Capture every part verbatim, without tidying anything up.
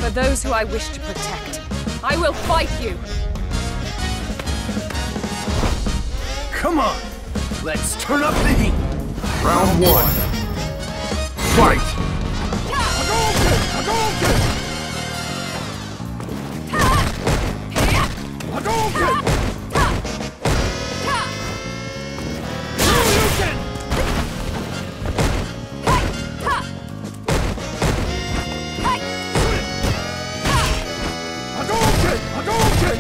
For those who I wish to protect, I will fight you! Come on! Let's turn up the heat! Round one. Fight! Hadouken! Hadouken! Hadouken! Hadouken! Hadouken! Hadouken!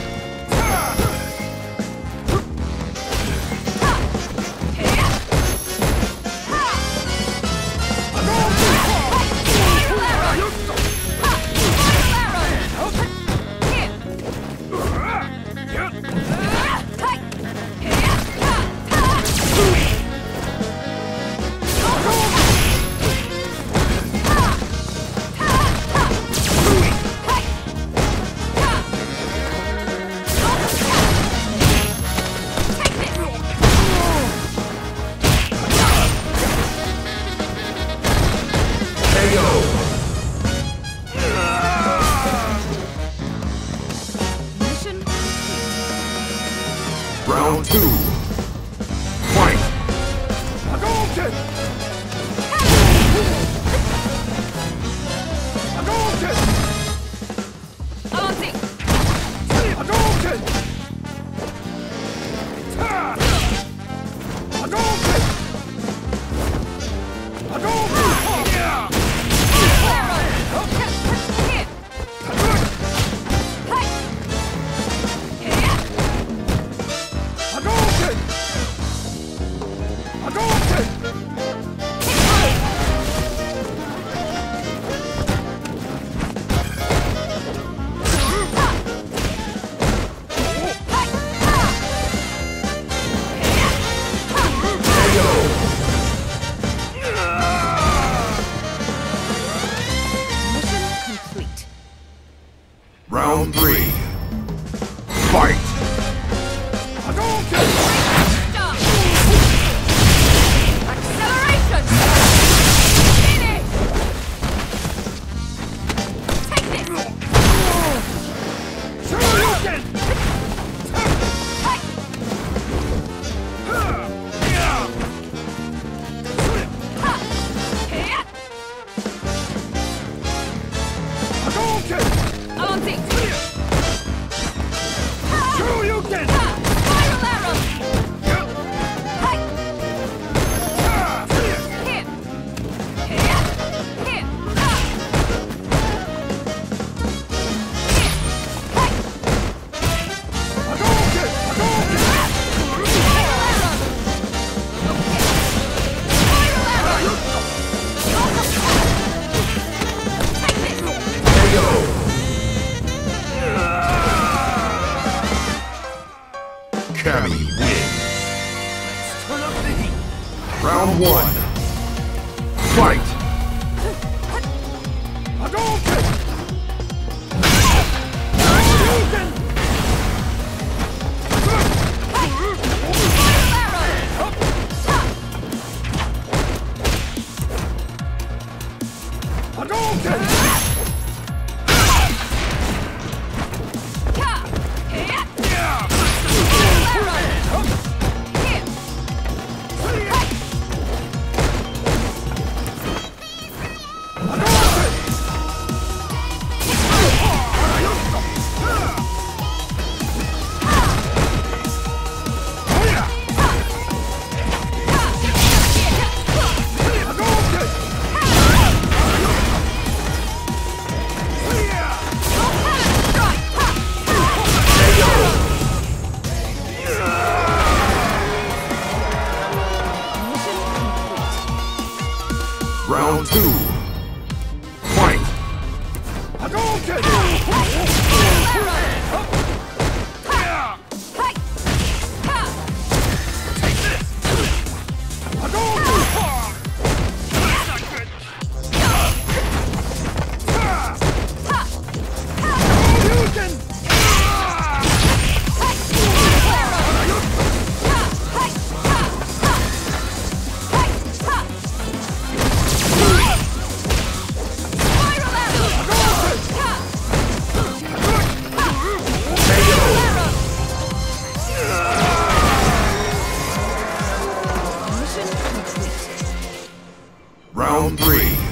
Round two. Fight! Hadouken! Hadouken! Avancing! Hadouken! Hadouken! Hadouken! Round three. Fight! Hadouken! Acceleration! Finish! Take this! Shoryuken! Hadouken! Avancing! Shoryuken! Spiral arrow! Cammy wins. Let's turn up the heat. Round one. Fight! Hadouken! Hadouken! Hadouken! Round two. Fight! Hadouken! Take this! Hadouken! That's not good! Hadouken! Round three.